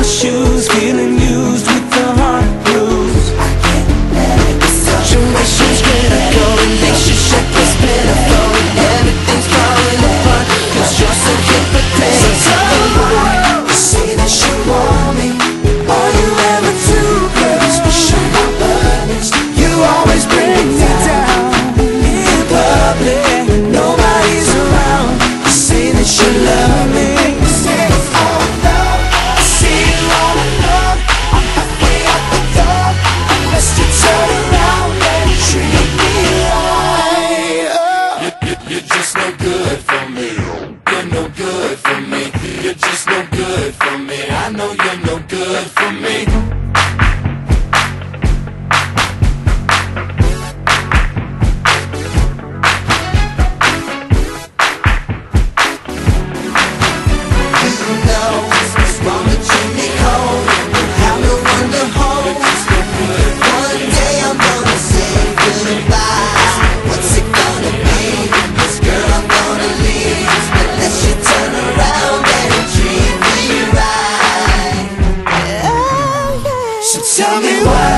my shoes, feeling used with the heart blues. I can't let it be. Situation's critical, relationship is pitiful, and everything's falling apart, 'cause you're so hypocritical. So tell the world, you say that you want me, are you ever too close to show my burdens? You always bring me down in public when nobody's around. You say that you love me, you say it's all love. I see you all alone, I'm halfway out the door, unless you turn around and treat me right. You're just no good for me. You're no good for me. You're just no good for me. I know you're no good for me. Tell me why